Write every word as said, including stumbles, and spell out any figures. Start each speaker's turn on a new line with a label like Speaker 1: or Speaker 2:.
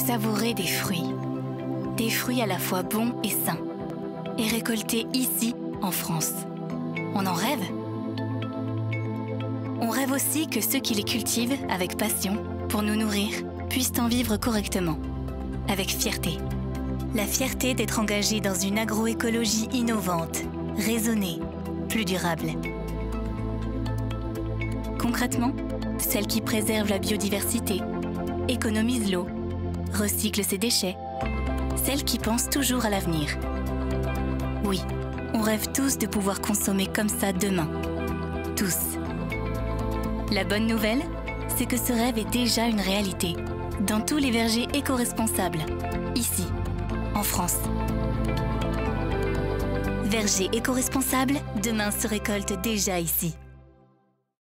Speaker 1: savourer des fruits. Des fruits à la fois bons et sains. Et récoltés ici, en France. On en rêve? On rêve aussi que ceux qui les cultivent avec passion, pour nous nourrir, puissent en vivre correctement, avec fierté. La fierté d'être engagé dans une agroécologie innovante, raisonnée, plus durable. Concrètement, celle qui préserve la biodiversité, économise l'eau, recycle ses déchets, celle qui pense toujours à l'avenir. Oui, on rêve tous de pouvoir consommer comme ça demain. Tous. La bonne nouvelle, c'est que ce rêve est déjà une réalité, dans tous les vergers éco-responsables, ici, en France. Verger éco-responsable, demain se récolte déjà ici.